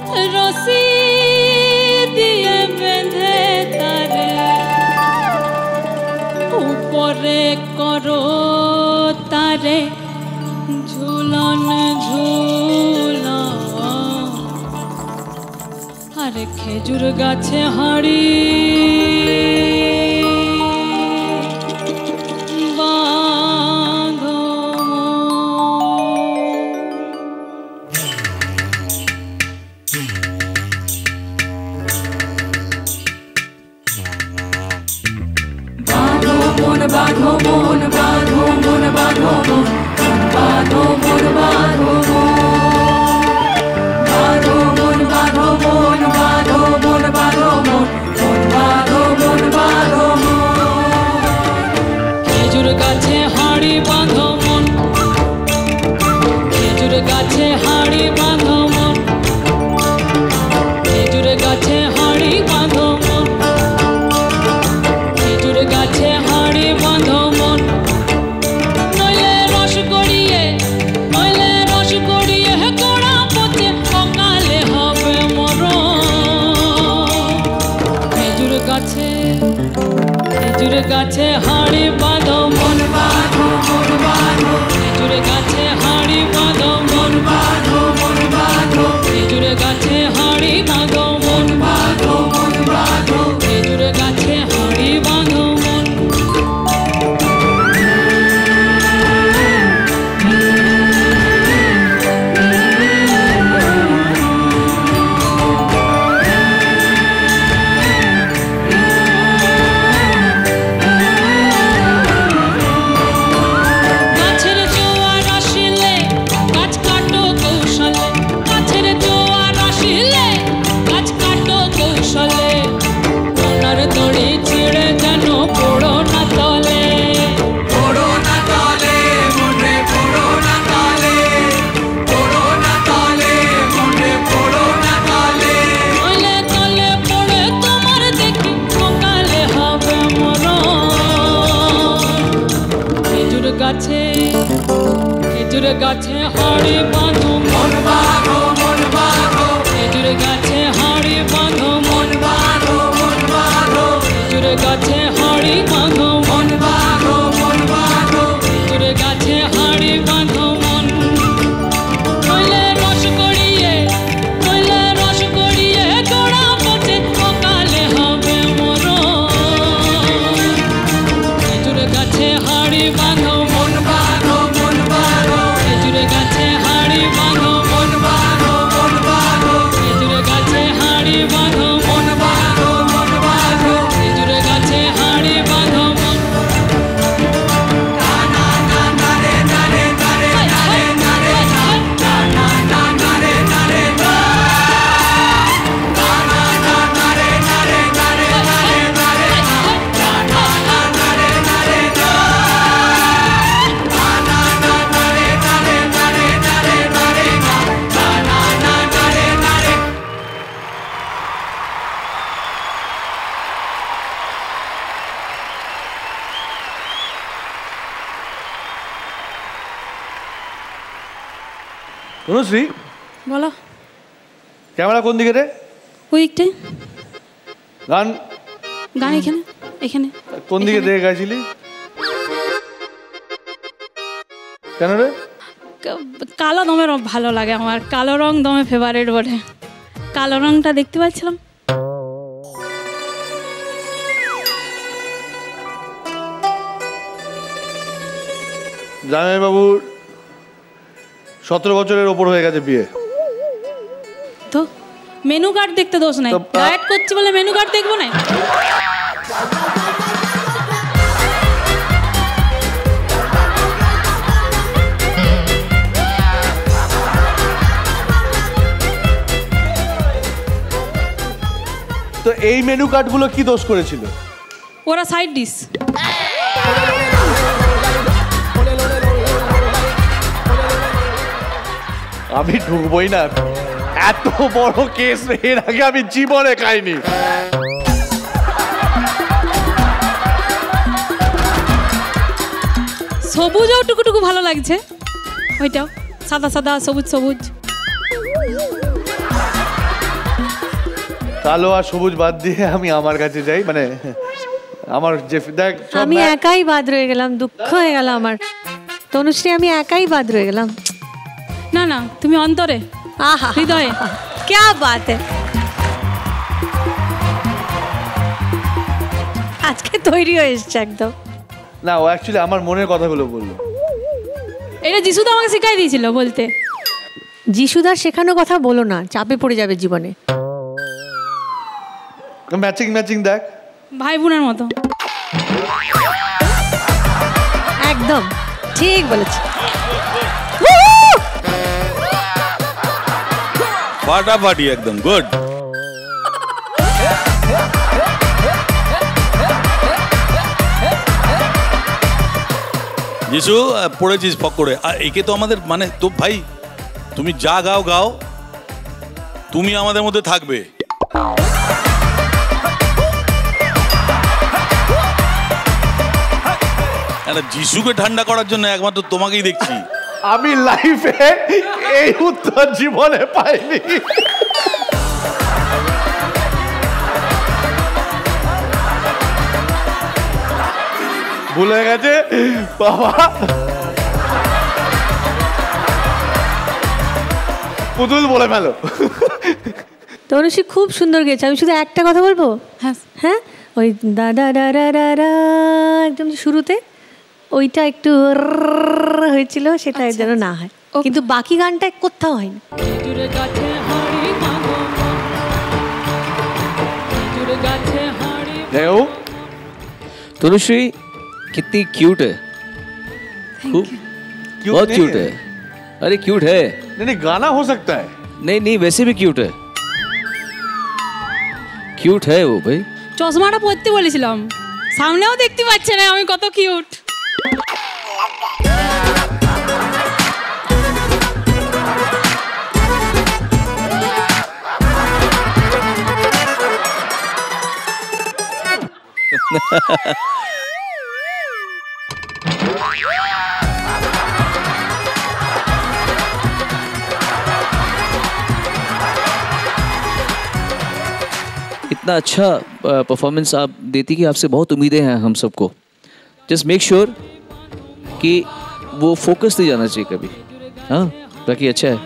রসি দিয়ে বেঁধে তারে উপরে করো তারে ঝুলন ঝুলন আর খেজুর গাছে হাড়ি খেজুর গাছে হাড়ি বাঁধো মন খেজুর গাছে হাড়ি বাঁধো মন খেজুর গাছে হাড়ি বাঁধো মন খেজুর গাছে হাড়ি বাঁধো মন নইলে রস গড়িয়ে গোড়া পচে অকালে হবে মরণ খেজুর গাছে হাড়ি বাঁধো মন বাঁধো মন বাঁধো খেজুর গাছে হাড়ি বাঁধো মন বাঁধো মন বাঁধো খেজুর গাছে হাড়ি বাঁধো মন বাঁধো মন বাঁধো খেজুর গাছে হাড়ি বাঁধো মন খেজুর গাছে হাড়ি বাঁধো মন বাঁধো মন বাঁধো খেজুর গাছে হাড়ি বাঁধো মন বাঁধো মন বাঁধো খেজুর গাছে হাড়ি বাঁধো মন বাঁধো মন বাঁধো খেজুর গাছে হাড়ি বাঁধো মন নইলে রস গড়িয়ে গোড়া পচে অকালে হবে মরণ খেজুর গাছে হাড়ি বাঁধো মন বাঁধো মন বাঁধো খেজুর গাছে হাড়ি বাঁধো মন বাঁধো মন বাঁধো খেজুর গাছে হাড়ি বাঁধো মন বাঁধো মন বাঁধো খেজুর গাছে হাড়ি বাঁধো মন অনুশ্রী বলো ক্যামেরা কোন দিকে রে ওইদিকটা গান এখানে কোন দিকে দেখে গাইছিলি কেন রে কালো দমের ভালো লাগে আমার কালো রং দমে ফেভারিট বটে কালো রংটা দেখতে পাচ্ছিলাম জামাইবাবুর 17 বছরের ওপর হয়ে গেছে বিয়ে তো মেনু কার্ড দেখতে দোষ নাই ডায়েট করছি বলে মেনু কার্ড দেখবো না তো এই মেনু কার্ডগুলো কি দোষ করেছিল ওরা সাইড ডিশ আমি ঢুকবই না এত বড় কেস এর আগে আমি জীবনে খাইনি সবুজও টুকুটুকু ভালো লাগছে ওইটাও সাদা সাদা সবুজ সবুজ কালো আর সবুজ বাদ দিয়ে আমি আমার কাছে যাই, মানে আমার যে দেখ আমি একাই বাদ রয়ে গেলাম, দুঃখ হয়ে গেল আমার। তনুশ্রী আমি একাই বাদ রয়ে গেলাম। না না, তুমি অন্তরে, আহা হৃদয়ে। क्या बात है, আজকে তৈরি হয়ে এসছে একদম। না, ও অ্যাকচুয়ালি আমার মনের কথাগুলো বললো। এটা যিশু তো আমাকে শিখাই দিয়েছিল বলতে। যিশুদার শেখানো কথা বলো না, চাপে পড়ে যাবে জীবনে। ম্যাচিং ম্যাচিং দেখ, ভাই বোনের মতো। একদম ঠিক বলেছি। ফাটাফাটি একদম গুড। যিশু পড়েছিস পকড়ে, আর একে তো আমাদের মানে তো ভাই তুমি যা গাও গাও, তুমি আমাদের মধ্যে থাকবে। একটা যিশুকে ঠান্ডা করার জন্য একমাত্র তোমাকেই দেখছি। আমি লাইফে এই উত্তর জীবনে পাইনি। ভুলে গেছে বাবা, পুতুল বলে ফেলো। তনুশ্রী খুব সুন্দর গেছে। আমি শুধু একটা কথা বলবো, হ্যাঁ হ্যাঁ, ওই দাদা দাদা একদম শুরুতে ওইটা একটু হয়েছিল, সেটা যেন না হয়, কিন্তু বাকি গানটা কোথাও হয়নি। तनुश्री कितनी क्यूट है, खूब बहुत क्यूट है। अरे क्यूट है, नहीं गाना हो सकता है। नहीं नहीं वैसे भी क्यूट है, क्यूट है वो भाई। চশমাটা পরতে বলেছিলাম, সামনেও দেখতে পাচ্ছে না আমি কত কিউট। इतना अच्छा परफॉर्मेंस आप देती कि आपसे बहुत उम्मीदें हैं हम सबको। जस्ट मेक श्योर कि वो फोकस नहीं जाना चाहिए कभी। हाँ बाकी अच्छा है।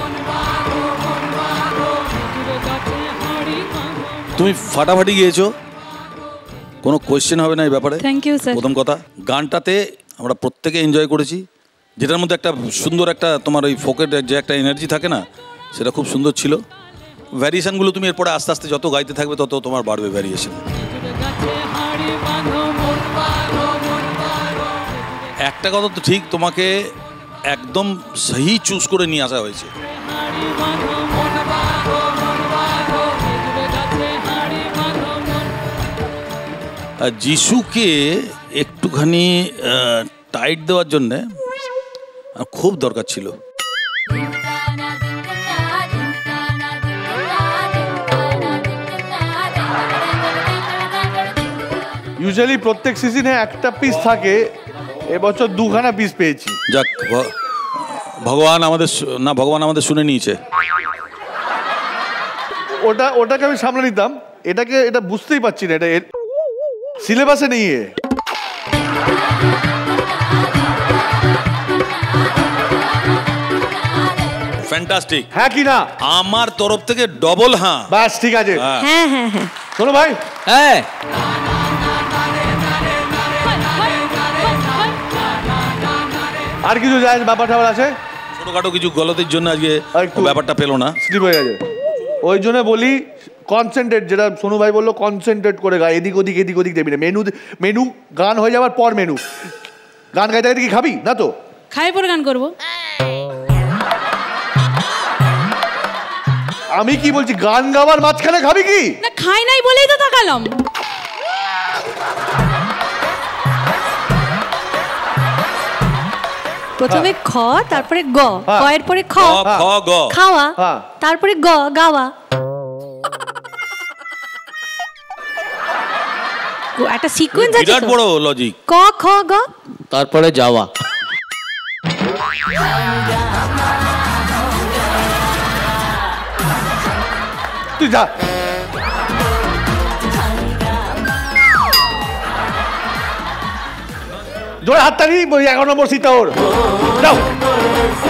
তুমি ফাটাফাটি গিয়েছো, কোনো কোয়েশ্চেন হবে না এই ব্যাপারে। Thank you sir. প্রথম কথা, গানটাতে আমরা প্রত্যেকে এনজয় করেছি, যেটার মধ্যে একটা সুন্দর একটা তোমার ওই ফোকের যে একটা এনার্জি থাকে না, সেটা খুব সুন্দর ছিল। ভ্যারিয়েশনগুলো তুমি এরপরে আস্তে আস্তে যত গাইতে থাকবে তত তোমার বাড়বে ভ্যারিয়েশন। একটা কথা তো ঠিক, তোমাকে একদম সহি চুজ করে নিয়ে আসা হয়েছে। যিশুকে একটুখানি টাইট দেওয়ার জন্যে খুব দরকার ছিল। ইউজুয়ালি প্রত্যেক সিজনে একটা পিস থাকে, এবছর দুখানা পিস পেয়েছি। যাক, ভগবান আমাদের শুনে নিয়েছে। ওটাকে আমি সামলে নিতাম, এটা বুঝতেই পারছি না, এটা সিলেবাসে নেই। ফ্যান্টাস্টিক। হ্যাঁ কি না? আমার তরফ থেকে ডবল হ্যাঁ। বাস ঠিক আছে। হ্যাঁ হ্যাঁ হ্যাঁ, শোনো ভাই, है আর কিছু যায় ব্যাপার ট্যাপার আছে? ছোটখাটো কিছু গলতির জন্য আজকে ব্যাপারটা পেলো না, স্লিপ হয়ে গেছে। ওই জন্য বলি কনসেন্ট্রেট, যেটা সোনু ভাই বললো কনসেন্ট্রেট করে গায়, এদিক ওদিক দেবি না। মেনু গান হয়ে যাওয়ার পর মেনু। গান গাইতে গাইতে কি খাবি না? তো খাই পরে গান করবো। আমি কি বলছি, গান গাওয়ার মাঝখানে খাবি কি? না খাই নাই বলেই তো তাকালাম। প্রথমে খ, তারপরে গ, ক এর পরে খ, খাওয়া, তারপরে গ, গাওয়া। একটা সিকোয়েন্স আছে, বিরাট বড় লজিক। ক খ গ, তারপরে যাওয়া। তুই যা, জোরে হাততালি, 11 নম্বর সিটটা ওর। যাও।